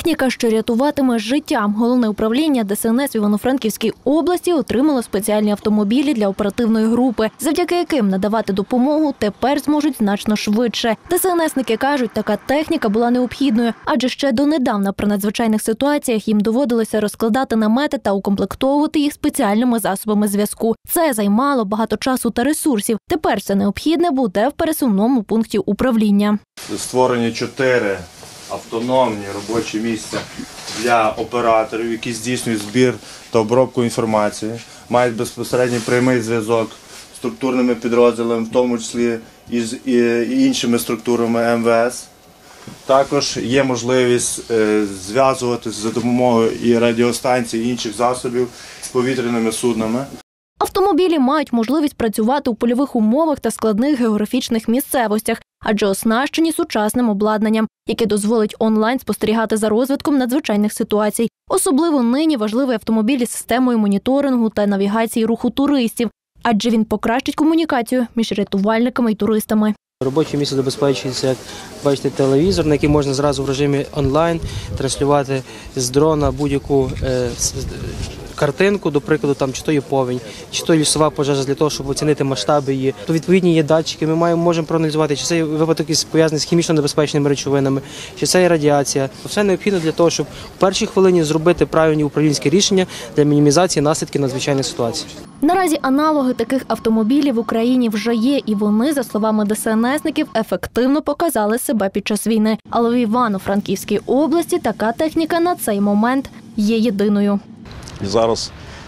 Техніка, що рятуватиме життя. Головне управління ДСНС в Івано-Франківській області отримало спеціальні автомобілі для оперативної групи, завдяки яким надавати допомогу тепер зможуть значно швидше. ДСНСники кажуть, така техніка була необхідною, адже ще донедавна при надзвичайних ситуаціях їм доводилося розкладати намети та укомплектовувати їх спеціальними засобами зв'язку. Це займало багато часу та ресурсів. Тепер все необхідне буде в пересувному пункті управління. Створені 4 автономні робочі місця для операторів, які здійснюють збір та обробку інформації, мають безпосередній прямий зв'язок з структурними підрозділами, в тому числі і з іншими структурами МВС. Також є можливість зв'язуватися за допомогою і радіостанцій, і інших засобів з повітряними суднами. Автомобілі мають можливість працювати у польових умовах та складних географічних місцевостях, адже оснащені сучасним обладнанням, яке дозволить онлайн спостерігати за розвитком надзвичайних ситуацій. Особливо нині важливий автомобіль із системою моніторингу та навігації руху туристів, адже він покращить комунікацію між рятувальниками і туристами. Робоче місце забезпечується, як бачите, телевізор, на який можна зразу в режимі онлайн транслювати з дрона будь-яку картинку, до прикладу, там, чи то є повінь, чи то лісова пожежа, для того, щоб оцінити масштаби її. То відповідні є датчики, ми можемо проаналізувати, чи це випадок пов'язаний з хімічно небезпечними речовинами, чи це є радіація. Все необхідно для того, щоб в першій хвилині зробити правильні управлінські рішення для мінімізації наслідків надзвичайних ситуацій. Наразі аналоги таких автомобілів в Україні вже є, і вони, за словами ДСНСників, ефективно показали себе під час війни. Але в Івано-Франківській області така техніка на цей момент є єдиною. І зараз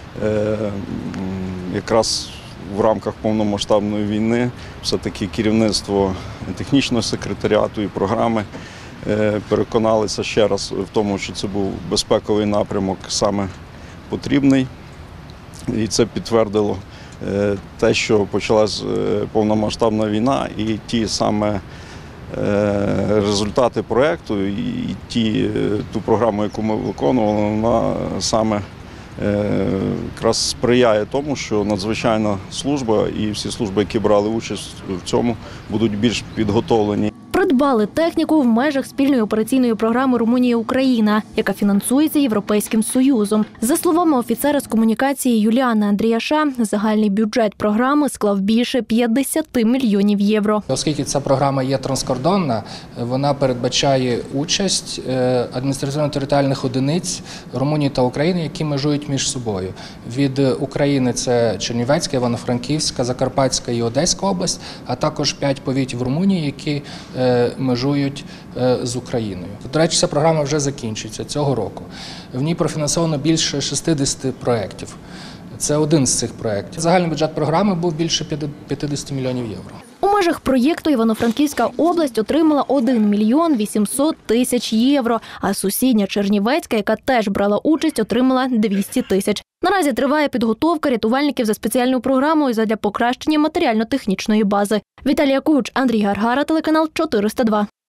якраз в рамках повномасштабної війни все-таки керівництво технічного секретаріату і програми переконалися ще раз в тому, що це був безпековий напрямок саме потрібний. І це підтвердило те, що почалась повномасштабна війна, і ті саме результати проєкту, і ту програму, яку ми виконували, вона саме якраз сприяє тому, що надзвичайна служба і всі служби, які брали участь в цьому, будуть більш підготовлені. Придбали техніку в межах спільної операційної програми «Румунія-Україна», яка фінансується Європейським Союзом. За словами офіцера з комунікації Юліани Андріяша, загальний бюджет програми склав більше 50 мільйонів євро. Оскільки ця програма є транскордонна, вона передбачає участь адміністративно-територіальних одиниць Румунії та України, які межують між собою. Від України це Чернівецька, Івано-Франківська, Закарпатська і Одеська область, а також 5 повітів Румунії, які межують з Україною. До речі, ця програма вже закінчується цього року. В ній профінансовано більше 60 проєктів. Це один з цих проєктів. Загальний бюджет програми був більше 50 мільйонів євро. У межах проєкту Івано-Франківська область отримала 1 мільйон 800 тисяч євро, а сусідня Чернівецька, яка теж брала участь, отримала 200 тисяч. Наразі триває підготовка рятувальників за спеціальною програмою задля покращення матеріально-технічної бази. Віталія Кугуч, Андрій Гаргара, телеканал 402.